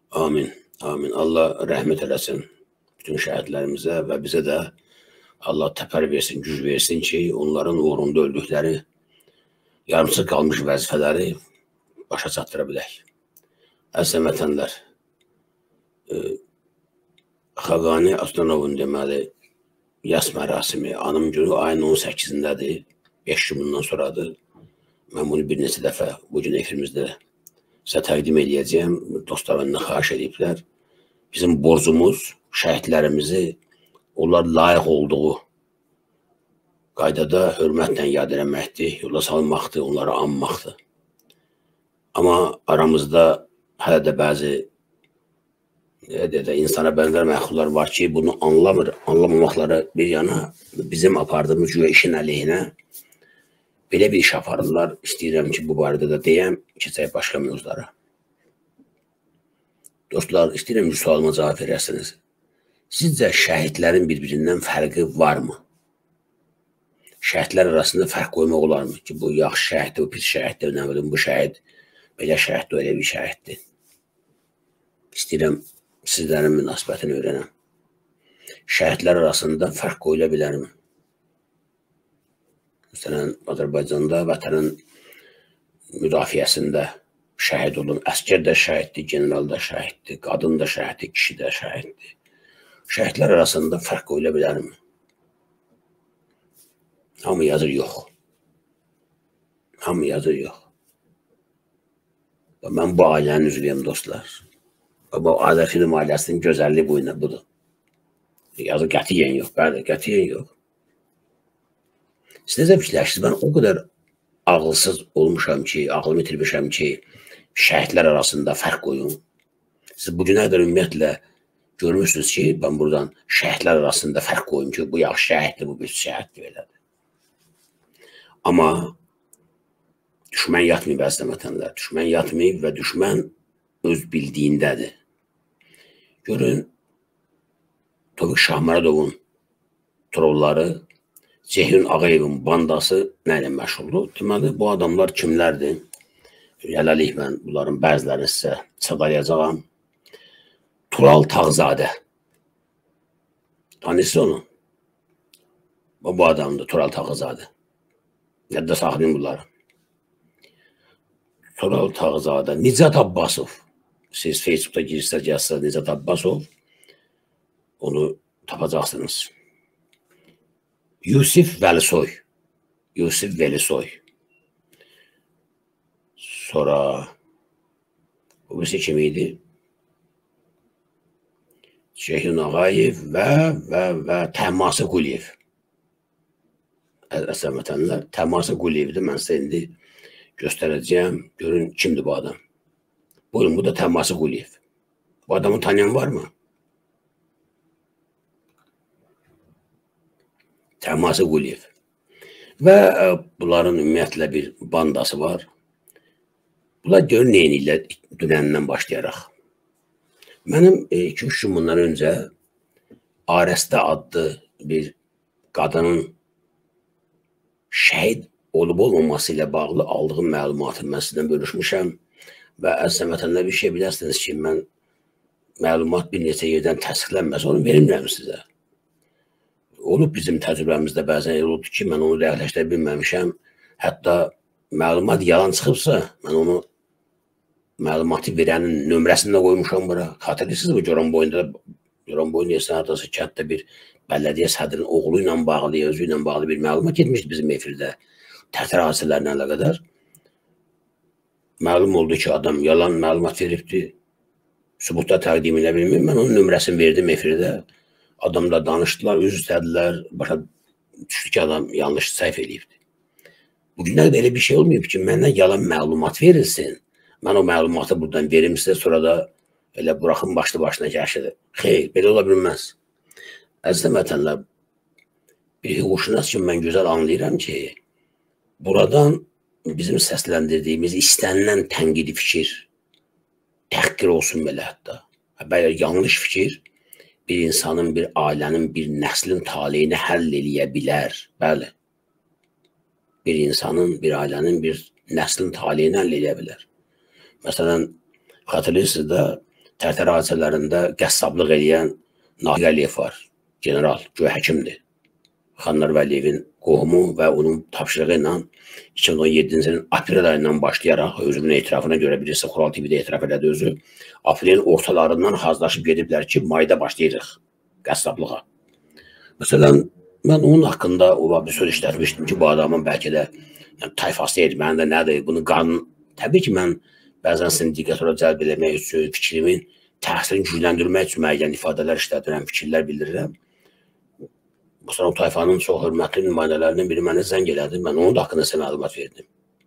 Amin. Amin. Allah rəhmət eləsin bütün şəhidlərimizə və bizə də Allah təpər versin, güc versin ki, onların uğrunda öldükləri, yarımsız qalmış vəzifələri başa çatdıra bilək. Əziz vətənlər, Xaqani Astanovun deməli yas mərasimi anım günü ayın 18-dədir, 5 gün bundan sonradır. Mən bunu bir neçə dəfə bugün efirimizdə sizə təqdim edəcəyəm. Dostlar məndən xahiş ediblər. Bizim borcumuz şəhidlərimizi onlar layiq olduğu qaydada hörmətlə yad eləməkdir, yola salmaqdır, onları anmaqdır. Amma aramızda hələ də bəzi insana bənzər məxluqlar var ki, bunu anlamır. Anlamamaqları bir yana bizim apardığımız işin əleyhinə belə bir iş aparırlar. İstəyirəm ki, bu barədə də deyəm, keçək başqa mövzulara. Dostlar, istəyirəm ki, sualıma cavab verərsiniz. Sizcə şəhidlərin bir-birindən fərqi varmı? Şəhidlər arasında fərq qoymaq olarmı ki, bu yaxşı şəhiddir, bu pis şəhiddir, nə bilim, bu şəhid belə şəhiddir, elə bir şəhiddir. İstəyirəm sizlərin münasibətini öyrənəm. Şəhidlər arasında fərq qoyula bilərmi? Məsələn, Azərbaycanda vətənin müdafiəsində şəhid olun, əskər də şəhiddir, general da şəhiddir, qadın da şəhiddir, kişi də şəhiddir. Şəhidlər arasında fərq qoyula bilərmi? Hamı yazır, yox. Hamı yazır, yox. Mən bu ailənin üzvüyəm, dostlar. Bu Azər film ailəsinin gözəlliyi budur. Yazır, qətiyyən yox, bəli, qətiyyən yox. Siz necə fikirləşirsiniz? Mən o qədər ağılsız olmuşam ki, ağlımı itirmişəm ki, şəhidlər arasında fərq qoyun. Siz bugünə qədər ümumiyyətlə görmüşsünüz ki, mən buradan şəhidlər arasında fərq qoyun ki, bu yaxşı şəhiddir, bu pis şəhiddir, belədir. Amma düşmən yatmayıb, əziz vətənlər. Düşmən yatmayıb və düşmən öz bildiyindədir. Görün, Tofiq Şahmaradovun trolları, Ceyhun Ağayevin bandası nə ilə məşğuldur? Deməli, bu adamlar kimlərdir? Hələlik mən bunların bəzilərini sizə çağıracağam. Tural Tağzadə. Tanırsınız onu? Bu adamdır, Tural Tağzadə. Yadda saxlayın bunları. Tural Tağzadə, Nicat Abbasov. Siz Facebook'ta girirsiniz, yazsınız Nicat Abbasov. Onu tapacaqsınız. Yusif Velisoy. Yusif Velisoy. Sonra bu birisi kim idi? Ceyhun Ağayev və Təması Quliyev. Əziz vətənlər, Təması Quliyevdir. Mən sizə indi göstərəcəyəm. Görün kimdir bu adam. Buyurun, bu da Təması Quliyev. Bu adamı tanıyan var mı? Təması Quliyev. Və bunların ümumiyyətlə bir bandası var. Bunlar görün neyinlə dünəndən başlayaraq. Mənim 2-3 gün bundan öncə Arəstə adlı bir qadının şəhid olub-olmaması ilə bağlı aldığım məlumatı mən sizdən bölüşmüşəm və əziz vətənlər bir şey bilərsiniz ki, mən məlumat bir neçə yerdən təsdiqlənməsə onu verilmirəm sizə. Olub bizim təcrübəmizdə bəzən olubdur ki, mən onu rəqləşdirə bilməmişəm. Hətta məlumat yalan çıxıbsa, mən onu məlumatı verənin nömrəsində qoymuşam bura. Xatırlısınız mı? Goranboyun Esnadası kənddə bir bələdiyyə sədrinin oğlu ilə bağlı, özü ilə bağlı bir məlumat getmişdi bizim efirdə. Tərtər hadisələrlə əlaqədar. Məlum oldu ki, adam yalan məlumat veribdir. Sübutda təqdim edə bilmir. Mən onun nömrəsini verdim efirdə. Adamla danışdılar, üz istədilər. Başa düşdü ki, adam yanlış səhv edibdir. Bugünlər də elə bir şey olmayıb ki, məndən yalan məlumat verilsin. Mən o məlumatı buradan verim sizə, sonra da elə buraxın başlı başına gəşidir. Xeyr, belə ola bilməz. Əziz vətənlər, bir hüquqşünas kimi mən gözəl anlayıram ki, buradan bizim səsləndirdiyimiz istənilən tənqidi fikir, təhqir olsun belə hətta. Bəli, yanlış fikir bir insanın, bir ailənin, bir nəslin taleyini həll eləyə bilər. Bəli. Bir insanın, bir ailənin, bir nəslin taleyini həll eləyə bilər. Məsələn, xatırlayırsınız da Tərtər hadisələrində qəssablıq edən Natiq Əliyev var. General, göy həkimdir. Xanlar Vəliyevin qohumu və onun tapşırığı ilə 2017-ci ilin aprel ayından başlayaraq özünün etirafına görə bilirsə, Xural TV-də etiraf elədi özü. Aprelin ortalarından hazırlaşıb gediblər ki, mayda başlayırıq qəssablığa. Məsələn, mən onun haqqında bir söz işlətmişdim ki, bu adamın bəlkə də tayfası erməni də nədir, bunu qanun... Təbii ki, mən bəzən sindikatora cəlb eləmək üçün, fikrimin təsirini gücləndirmək üçün müəyyən ifadələr işlədirəm, fikirlər bildirirəm. Məsələn, o tayfanın çox hörmətli nümayəndələrindən biri mənə zəng elədi, mən onun da haqqında sizə məlumat verdim.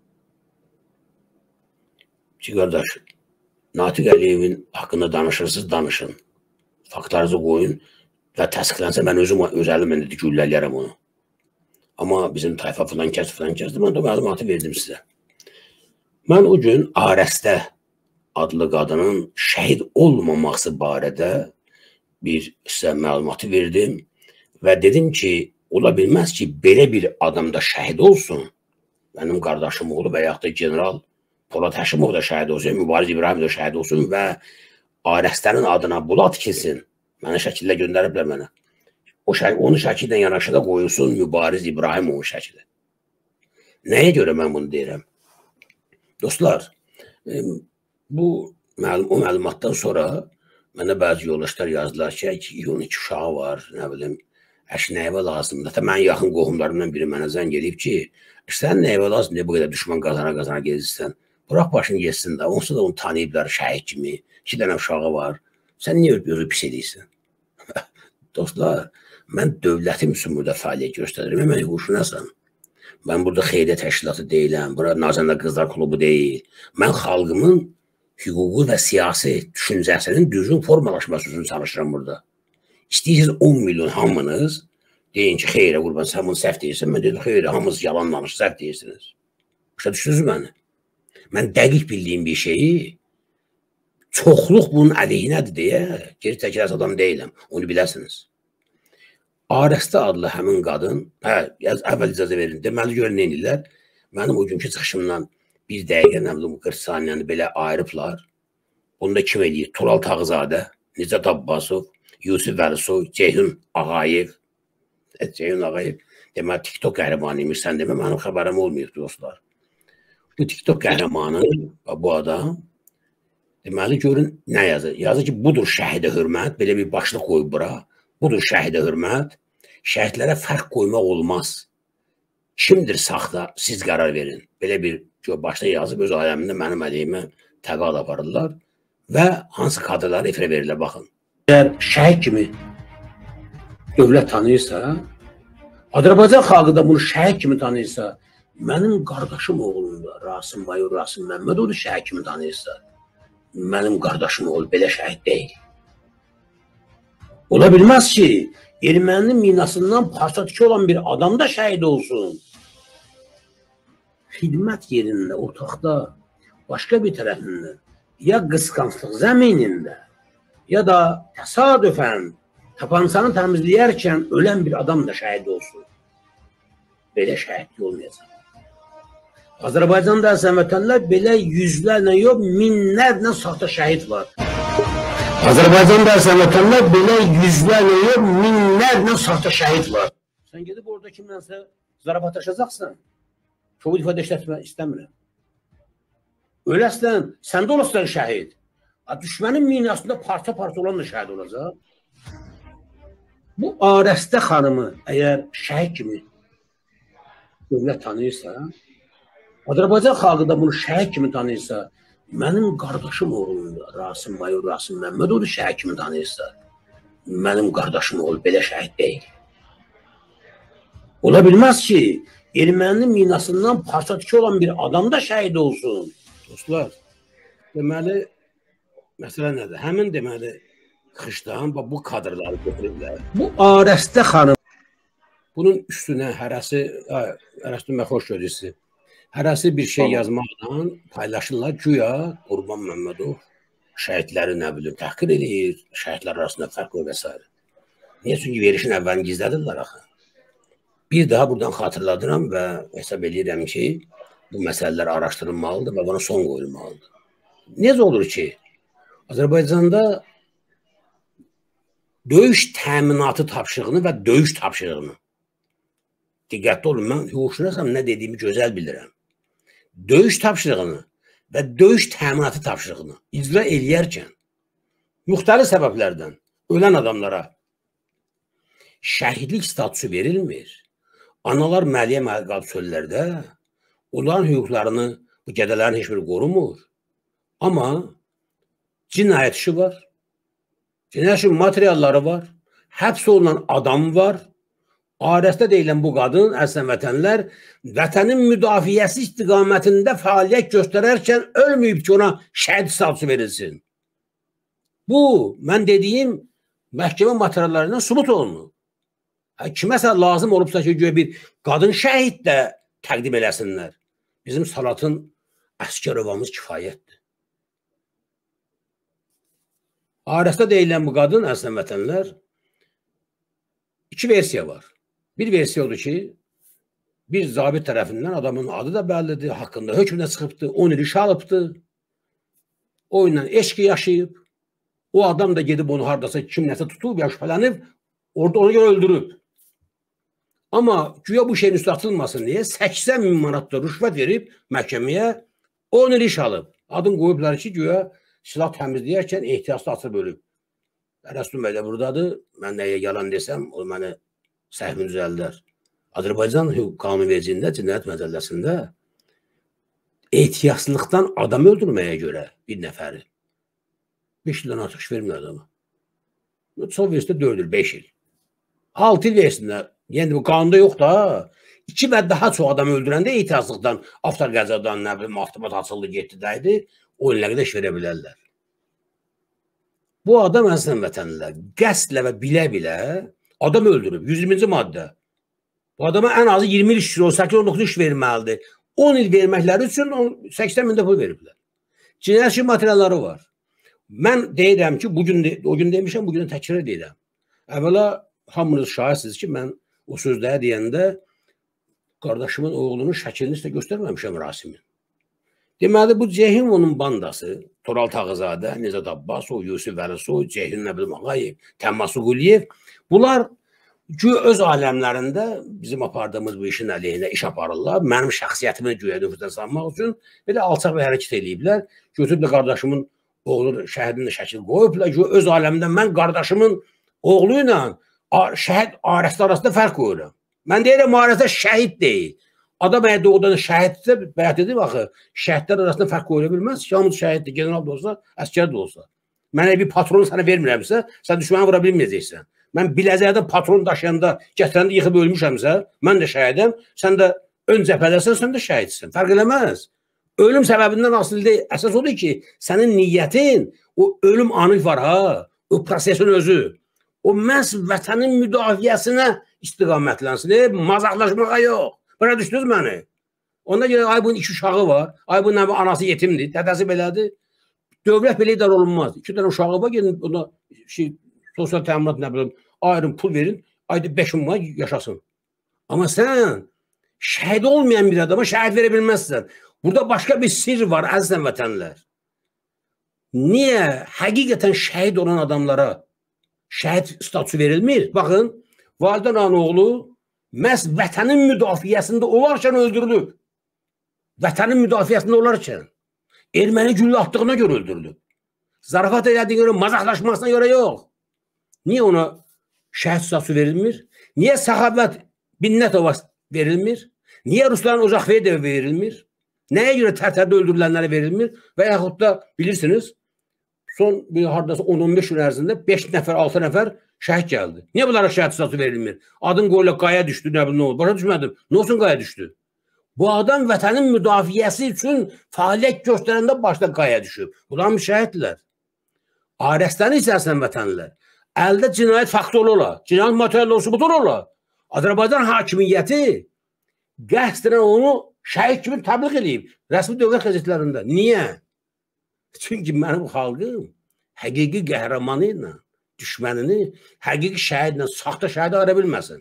Ki, qardaş, Natiq Əliyevin haqqında danışırsınız, danışın. Faktlarınızı qoyun və təsdiqlənsə, mən öz əlimlə də güllələyərəm onu. Amma bizim tayfa filan kəsdir, mən də məlumatı verdim sizə. Mən o gün Arəstə adlı qadının şəhid olmaması barədə bir sizə məlumatı verdim və dedim ki, ola bilməz ki, belə bir adamda şəhid olsun, mənim qardaşım oğlu və yaxud da general Polad Həşimov da şəhid olsun, Mübariz İbrahim da şəhid olsun və Arəstənin adına bula tikilsin. Mənə şəkillə göndəriblər mənə. Onu şəkillə yanaşı da qoyulsun Mübariz İbrahimovun şəkili. Nəyə görə mən bunu deyirəm? Dostlar, o məlumatdan sonra mənə bəzi yoldaşlar yazdılar ki, 12 uşağı var, nə bilim, nəyəvə lazımdır. Hətta mənim yaxın qohumlarımdan biri mənə zəng edib ki, sən nəyəvə lazımdır, bu qədər düşman qazana gezirsən, bıraq başını geçsin də, onsuz da onu tanıyıblar şəhid kimi, 2 dənə uşağı var, sən niyə özü pis edirsən? Dostlar, mən dövlətim üçün burada fəaliyyət göstərirəm, mən hüquqşünasam. Mən burada xeyriyə təşkilatı deyiləm, bura Nazəndə Qızlar Klubu deyil. Mən xalqımın hüququ və siyasi düşüncəsinin düzgün formalaşması üçün çalışıram burada. İstəyirsiniz 10 milyon hamınız, deyin ki, xeyrə qurban, sən bunu səhv deyirsən, mən dedim, xeyrə, hamınız yalan danış, səhv deyirsiniz. Başa düşdünüz məni? Mən dəqiq bildiyim bir şeyi, çoxluq bunun əleyhinədir deyə, geri çəkilən adam deyiləm, onu biləsiniz. Arəstə adlı həmin qadın, əvvəl icazə verin, deməli görün neynirlər, mənim o günkü çıxışımdan bir dəqiqə, nə bilim, 40 saniyəni belə ayırıblar. Onu da kim eləyir? Tural Tağızadə, Nicat Abbasov, Yusuf Vəlisoy, Ceyhun Ağayev. Ceyhun Ağayev, deməli, TikTok qəhrəmanıymış, sən demə, mənim xəbərim olmayıb, dostlar. Bu TikTok qəhrəmanı, bu adam, deməli, görün, nə yazır? Yazır ki, budur şəhidə hörmət, belə bir başlıq qoyub bura. Budur şəhidə hörmət, şəhidlərə fərq qoymaq olmaz. Kimdir saxta, siz qərar verin. Belə bir başda yazıb öz aləmində mənim əleyhimə təqad aparırlar və hansı kadrları efirə verirlər, baxın. Əgər şəhid kimi dövlət tanıyırsa, Azərbaycan xalqı da bunu şəhid kimi tanıyırsa, mənim qardaşım oğlunda Rasim Mayor Rasim Məmmədoğlu şəhid kimi tanıyırsa, mənim qardaşım oğlu belə şəhid deyil. Ola bilməz ki, erməninin minasından parçatıcı olan bir adam da şəhid olsun. Xidmət yerində, otaqda, başqa bir tərəfində, ya qısqanclıq zəminində, ya da təsadüfən tapançanı təmizləyərkən ölən bir adam da şəhid olsun. Belə şəhidlik olmayacaq. Azərbaycanda əzəmətənlər belə yüzlərlə yox, minlərlə saxta şəhid var. Azərbaycanda əzəmətənlər belə yüzlərlə yox, minlərlə saxta şəhid var. Sən gedib orada kimlənsə zarafatlaşacaqsan, çoğu ifadə işlətmək istəmirəm. Öləsən, sən də olasın şəhid. Düşmənin minasında parça-parça olan da şəhid olacaq. Bu Arəstə xanımı əgər şəhid kimi dövlət tanıyırsa, Azərbaycan xalqı da bunu şəhid kimi tanıyırsa, mənim qardaşım oğlunda Rasim Mayor Rasim Məmmədoğlu şəhid kimi tanıyırsa, mənim qardaşım oğlu belə şəhid deyil. Ola bilməz ki, erməninin minasından parçatıcı olan bir adam da şəhid olsun. Dostlar, deməli, məsələ nədir? Həmin deməli, xışdan bu kadrları götürürlər. Bu Arəstə xanım. Bunun üstünə hərəsi xoş görürsünüz. Hərəsi bir şey yazmaqla paylaşırlar, güya Qurban Məmmədov şəhidləri nə bilir, təhqir edir, şəhidlər arasında fərq var və s. Niyə? Çünki verişin əvvəlini gizlədirlər axı. Bir daha buradan xatırladıram və hesab edirəm ki, bu məsələlər araşdırılmalıdır və buna son qoyulmalıdır. Necə olur ki, Azərbaycanda döyüş təminatı tapşırığını və döyüş tapşırığını, diqqətli olun, mən hüquqşünasam, nə dediyimi gözəl bilirəm. Döyüş tapşırığını və döyüş təminatı tapşırığını icra eləyərkən müxtəlif səbəblərdən ölən adamlara şəhidlik statusu verilmir. Analar məliyyə qalıb çöllərdə, onların hüquqlarını bu qədələrin heç biri qorumur. Amma cinayət işi var, cinayət işi materialları var, həbs olunan adam var. Ailəsində deyilən bu qadın, əslən vətənlər, vətənin müdafiəsi istiqamətində fəaliyyət göstərərkən ölməyib ki, ona şəhid statusu verilsin. Bu, mən dediyim məhkəmə materiallarından sübut olunur. Kiməsə lazım olubsa ki, bir qadın şəhid də təqdim eləsinlər. Bizim Salatın Əsgərovamız kifayətdir. Ailəsində deyilən bu qadın, əslən vətənlər, iki versiya var. Bir versiya odur ki, bir zabit tərəfindən adamın adı da bəllidir, haqqında hökmünə çıxıbdır, 10 il iş alıbdır, o ilə eşqi yaşayıb, o adam da gedib onu haradasa kim nəsə tutub, ya şübhələnib, orada ona görə öldürüb. Amma güya bu şeyin üstü atılmasın deyə 80.000 manat da rüşvət verib məhkəməyə 10 il iş alıb. Adın qoyublar ki, güya silah təmizləyərkən ehtiyatlı atıb ölüb. Rəstum bəy də buradadır, mən nəyə yalan desəm, o məni səhvini düzəldər. Azərbaycan hüquq qanunvericiliyində, cinayət məcəlləsində ehtiyatsızlıqdan adam öldürməyə görə bir nəfəri 5 ildən artıq iş vermir adama. Çox versində 4 il, 5 il. 6 il versinlər. Yəni bu qanunda yox da. 2 və daha çox adam öldürəndə ehtiyatsızlıqdan, avtor qəzadan, nə bilim, avtomat açıldı, getdi dəydi, o illərə də iş verə bilərlər. Bu adam əslən vətənlər qəsdlə və bilə-bilə adam öldürüb. 120-ci maddə. Bu adama ən azı 20 il iş, 18-19 iş verməlidir. 10 il verməkləri üçün 80.000 də pul veriblər. Cinayət işi materialları var. Mən deyirəm ki, o gün demişəm, bugün də təkrar deyirəm. Əvvəla hamınız şahidsiniz ki, mən o sözləri deyəndə qardaşımın oğlunun şəklini sizə göstərməmişəm Rasimin. Deməli, bu Ceyhunovun bandası, Toral Tağızadə, Nezad Abbasov, Yusuf Vəlisov, Ceyhun Nəbilim Ağayev, Təmması Quliyev, bunlar öz aləmlərində bizim apardığımız bu işin əleyhinə iş aparırlar. Mənim şəxsiyyətimi güya nüfuzdan salmaq üçün belə alçaq bir hərəkət eləyiblər. Götürüb qardaşımın oğlu şəhidinin şəkil qoyublar. Öz aləmdə mən qardaşımın oğlu ilə şəhid ailəsində arasında fərq qoyuram. Mən deyirəm, ailəsində şəhid deyil. Adam əgər doğudan şəhidsə, bəyət edib, axı, şəhidlər arasında fərq qoyula bilməz. Şahımız şəhiddir, general da olsa, əskər də olsa. Mənə bir patronu sənə vermirəmsə, sən düşməni vura bilməyəcəksən. Mən Biləcəkdə patron daşıyanda, gətirəndə yıxıb ölmüşəmsə, mən də şəhidəm, sən də ön cəbhədəsən, sən də şəhidsən. Fərq eləməz. Ölüm səbəbindən asılda əsas odur ki, sənin niyyətin, o ölüm anı var ha, o prosesin özü. O məhz vətənin müdafiəsinə istiqamətlənsin, mazaqlaşmağa yox. Buna düşdünüz məni? Onda görə ay bunun 2 uşağı var, ay bunun anası yetimdir, dədəsi belədir. Dövlət belə idare olunmaz. 2 dənə uşağı var, gelin ona sosial təminat nə bilim, ayrım pul verin, ayda 5 min yaşasın. Amma sən şəhid olmayan bir adama şəhid verə bilməzsən. Burada başqa bir sir var, əzizən vətənlər. Niyə həqiqətən şəhid olan adamlara şəhid statusu verilmir? Baxın, Valideyn Ağanın oğlu məhz vətənin müdafiəsində olarkən öldürülüb. Vətənin müdafiəsində olarkən. Erməni güllə atdığına görə öldürülüb. Zarafat elədiyinə görə, mazaqlaşmasına görə yox. Niyə ona şəhid statusu verilmir? Niyə Səxavət Binnətova verilmir? Niyə Ruslan Ocaqverdiyevə verilmir? Nəyə görə Tərtərdə öldürülənlərə verilmir? Və yaxud da bilirsiniz, son haradasa 10-15 gün ərzində 5 nəfər, 6 nəfər şəhid gəldi. Niyə bunlara şəhid statusu verilmir? Adın qoyula qaya düşdü, nə bilim, nə oldu? Başa düşmədim. Nə olsun qaya düşdü? Bu adam vətənin müdafiəsi üçün fəaliyyət göstərəndə başda qaya düşüb. Bunlar şəhiddirlər. Ailəsinin içərisində vətənlər. Əldə cinayət faktı ola, cinayət materialları sübut ola. Azərbaycan hakimiyyəti qəsdən onu şəhid kimi təbliğ edib. Rəsmi dövlət qəzetlərində. Niyə? Çünki mənim xalqım həqiqi qəhrəmanı ilə düşmənini həqiqi şəhidlə, saxta şəhid ara bilməsin.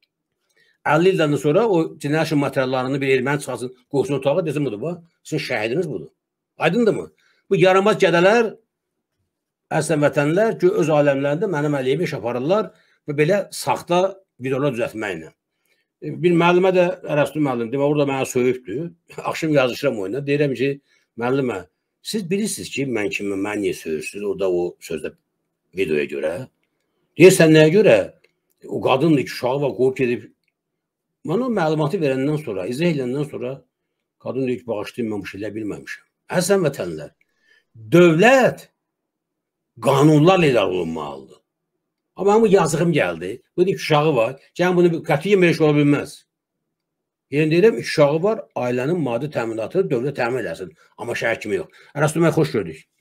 50 ildən sonra o cinayət materiallarını bir erməni çıxasın, qoysun otağa, desin budur, sizin şəhidiniz budur. Aydındır mı? Bu yaramaz gədələr Əslən vətənlər ki, öz aləmlərində mənim əleyhimə iş aparırlar və belə saxta videolar düzəltməklə. Bir müəllimə də Ərəstu müəllim, demə orada mənə söyübdür. Axşam yazışıram oyuna. Deyirəm ki, müəllimə, siz bilirsiniz ki, mən kimim, mən niyə söyürsünüz orada o sözdə videoya görə? Deyirsən nəyə görə? O qadındır ki, uşağı var, qovub gedib. Mənə o məlumatı verəndən sonra, izah edəndən sonra qadın deyir ki, bağışlayın, mən bu şeyləri bilməmişəm. Əslən vətənlər, dövlət qanunlarla idarə olunmalıdır. Amma bu yazığım gəldi. Bu deyir ki, uşağı var. Gəlin bunu qətiyyən belə şey ola bilməz. Yəni deyirəm, uşağı var, ailənin maddi təminatını dövlət təmin eləsin. Amma şəhər kimi yox. Ərəstu, mən xoş gördük.